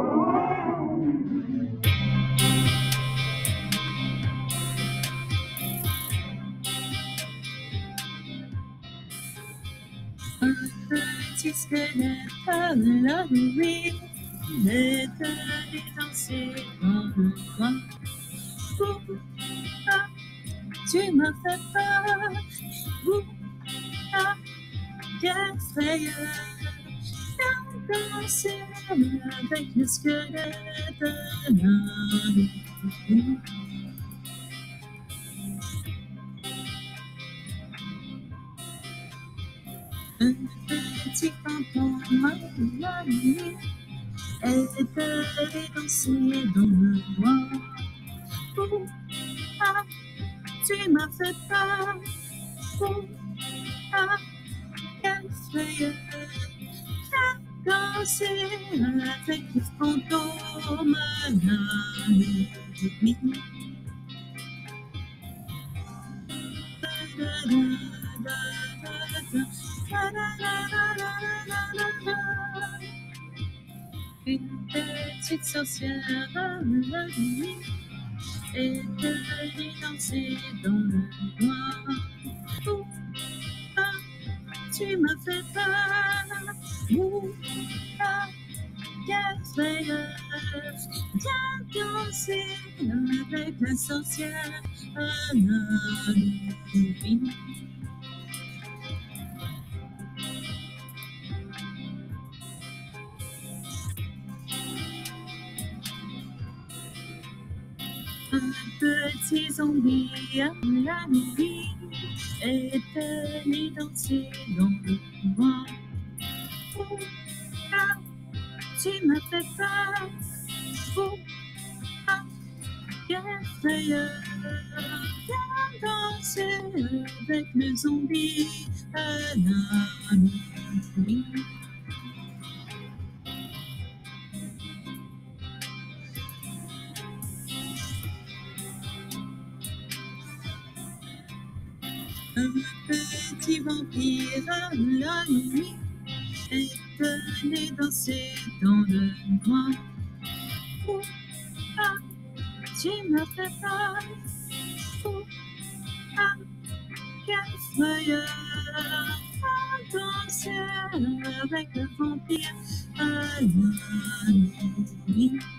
Un petit squelette à la nuit est allé danser dans le noir. Pourquoi tu m'as fait peur? Pourquoi quelle frayeur? Viens danser avec le squelette à la nuit. Un petit canton la nuit est allé danser dans le noir. Pourquoi tu m'as fait peur? Pourquoi quelle frayeur? Viens danser avec les fantômes la nuit. Une petite sorcière à la nuit est allée danser dans le noir. Pourquoi tu m'as fait peur? Pourquoi quelle frayeur? Viens danser avec la sorcière à la nuit. Un petit zombie à la nuit est allé danser dans le noir. Pourquoi tu m'as fait peur? Pourquoi quelle frayeur? Viens danser avec le zombie à la nuit. Un petit vampire à la nuit est allé danser dans le noir. Pourquoi tu m'as fait peur? Pourquoi quelle frayeur? Viens danser avec le vampire à la nuit.